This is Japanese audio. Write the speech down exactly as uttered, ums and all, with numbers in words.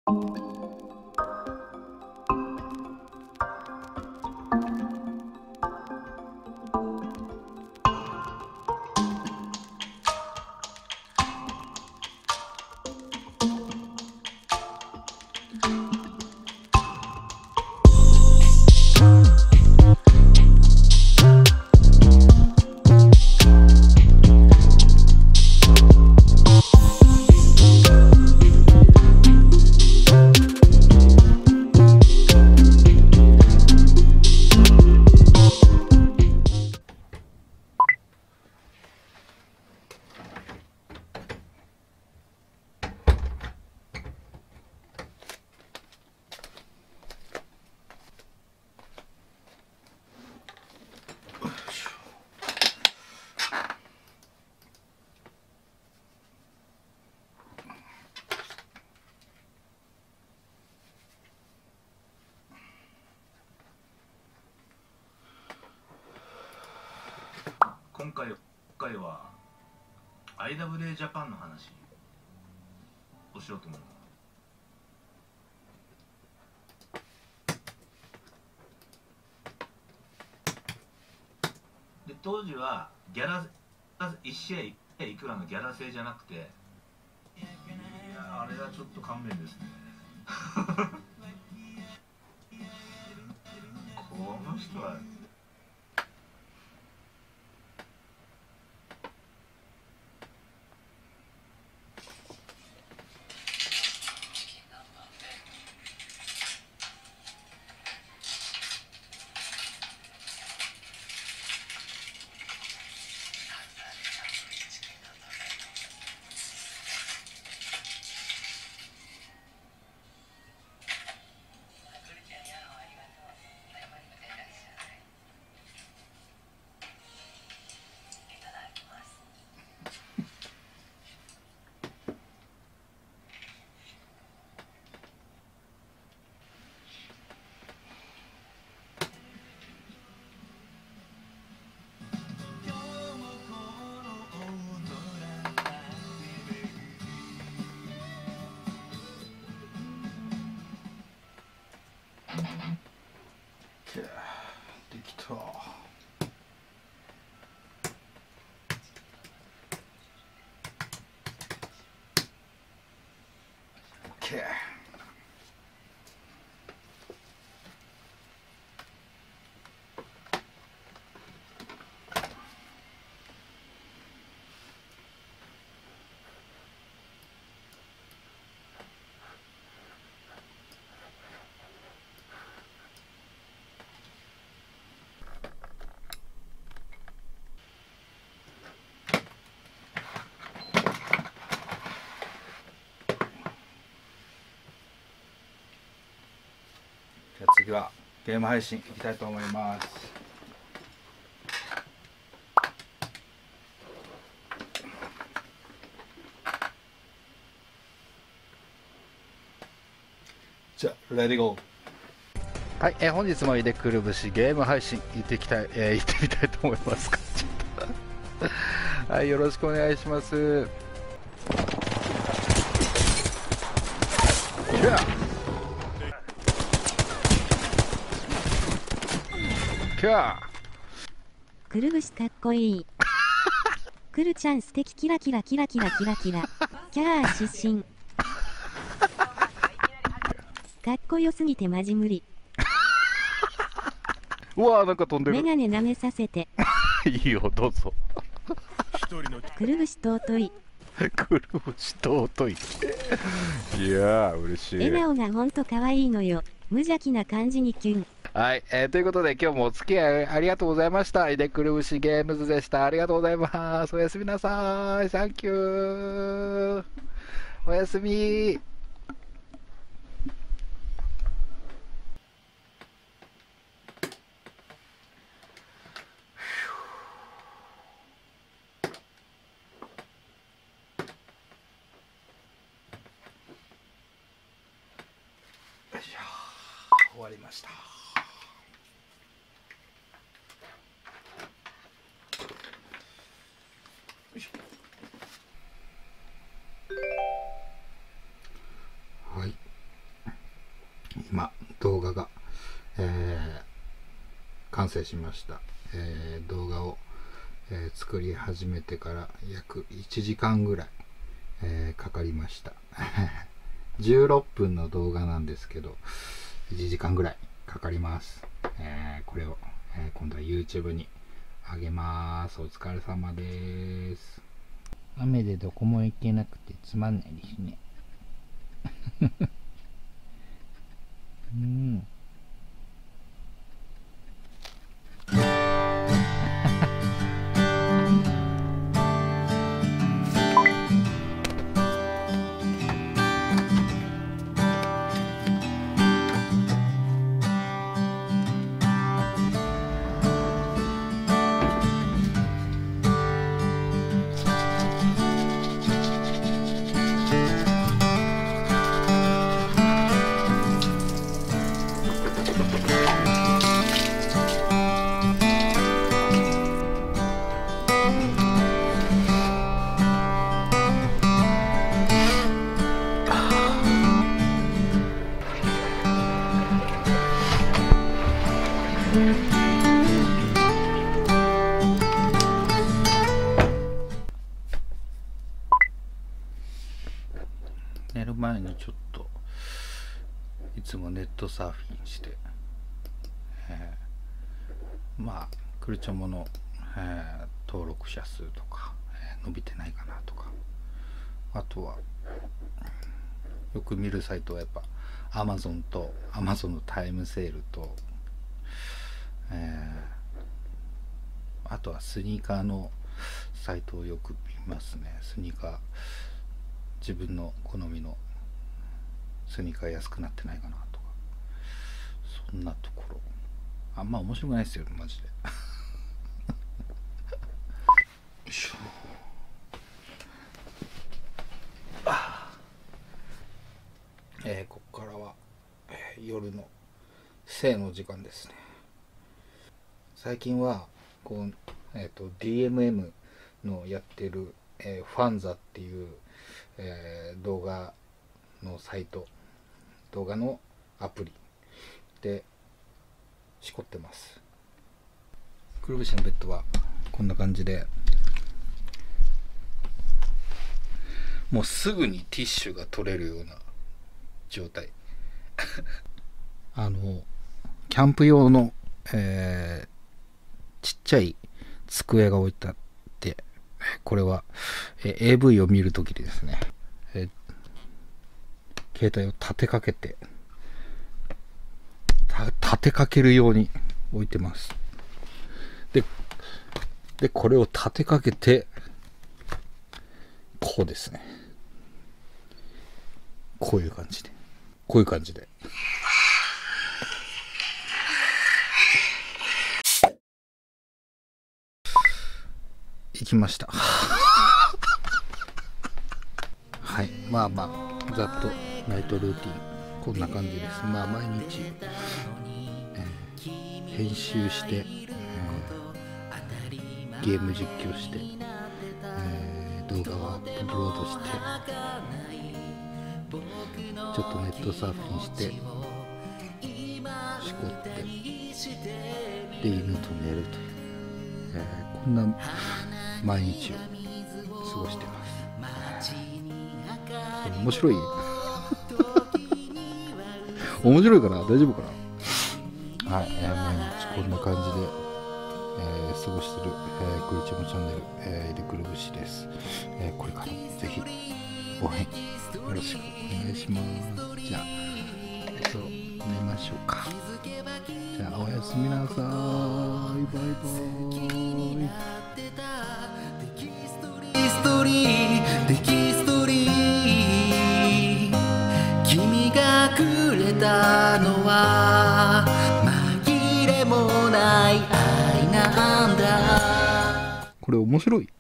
今回今回は アイダブリューエー ジャパンの話をしようと思う。で当時はギャラいち試合いくらのギャラ制じゃなくて、いやあれはちょっと勘弁ですねこの人はできた。OK。じゃあ次はゲーム配信いきたいと思います。じゃあレディゴー。はい、えー、本日もいでくるぶしゲーム配信行ってきたい、えー、行ってみたいと思いますかはい、よろしくお願いします。キャーくるぶしかっこいいくるちゃん素敵キラキラキラキラキラキラキャー出身かっこよすぎてマジ無理うわーなんか飛んでる。 メガネ舐めさせていいよどうぞくるぶし尊いくるぶし尊いいやー嬉しい。 笑顔がほんと可愛いのよ。無邪気な感じにキュン。 はい、えー、ということで今日もお付き合いありがとうございました。いでくるぶしゲームズでした。ありがとうございます。おやすみなさい。サンキュー。おやすみ。終わりました。よいしょ。はい。 えー、完成しました。えー、動画を、えー、作り始めてから約いちじかんぐらい、えー、かかりました。じゅうろっぷんの動画なんですけど、いちじかんぐらいかかります。えー、これを、えー、今度は YouTube にあげます。お疲れ様です。雨でどこも行けなくてつまんないですね。うん。寝る前にちょっといつもネットサーフィンして、えー、まあクルチョモの、えー、登録者数とか、えー、伸びてないかなとか、あとはよく見るサイトはやっぱ Amazon と Amazon のタイムセールと、えー、あとはスニーカーのサイトをよく見ますね。スニーカー、自分の好みのスニーカー安くなってないかなとか、そんなところあんま面白くないですよマジで。よいしょ。えー、ここからは、えー、夜の性の時間ですね。最近はこう、えーと、ディーエムエム のやってる、えー、ファンザっていう、えー、動画のサイト、動画のアプリでしこってます。くるぶしのベッドはこんな感じで、もうすぐにティッシュが取れるような状態。あのキャンプ用の、えー、ちっちゃい机が置いてあって、これは、えー、エーブイ を見るときにですね、えー、携帯を立てかけて立てかけるように置いてます。で、でこれを立てかけてこうですね、こういう感じでこういう感じで行きました。はい、まあまあざっとナイトルーティンこんな感じです。まあ毎日、えー、編集して、えー、ゲーム実況して、えー、動画をアップロードして、ちょっとネットサーフィンしてしこって、で犬と寝るという、えー、こんな毎日を過ごしてます。面白い面白いかな、大丈夫かな。はい、えー、毎日こんな感じで、えー、過ごしてる、えー、クルチョモチャンネル、えー、イルクルブシです。えー、これからもぜひ応援よろしくお願いします。じゃあ、えっと、寝ましょうか。じゃあ、おやすみなさい。バイバイ。ストリー、テキストリー、君がくれたのは紛れもない愛なんだ。これ面白い。